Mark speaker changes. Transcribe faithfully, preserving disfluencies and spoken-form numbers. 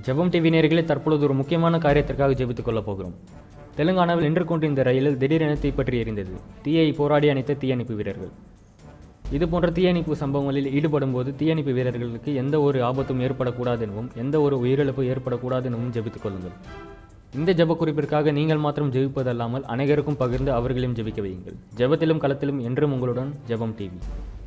Speaker 1: ஜெபம் டிவி நேயர்களே, தற்பொழுது ஒரு முக்கியமான காரியத்திற்காக ஜெபித்துக் கொள்ளப் போகிறோம். தெலுங்கானாவில் நின்று கொண்டிருந்த ரயிலில் திடீரென தீப்பற்றி எரிந்தது. தீயை போராடி அணைத்த தீயணைப்பு வீரர்கள். இதுபோன்ற தீயணைப்பு சம்பவங்களில் ஈடுபடும் போது தீயணைப்பு வீரர்களுக்கு எந்த ஒரு ஆபத்தும் ஏற்படக்கூடாது எனவும் எந்த ஒரு உயிரிழப்பு ஏற்படக்கூடாது எனவும் ஜெபித்துக் கொள்ளுங்கள். இந்த ஜெப குறிப்பிற்காக நீங்கள் மாத்திரம் ஜெபிப்பதல்லாமல் அனைவருக்கும் பகிர்ந்து அவர்களையும் ஜெபிக்க வையுங்கள். ஜெபத்திலும் களத்திலும் என்றும் உங்களுடன் ஜெபம் டிவி.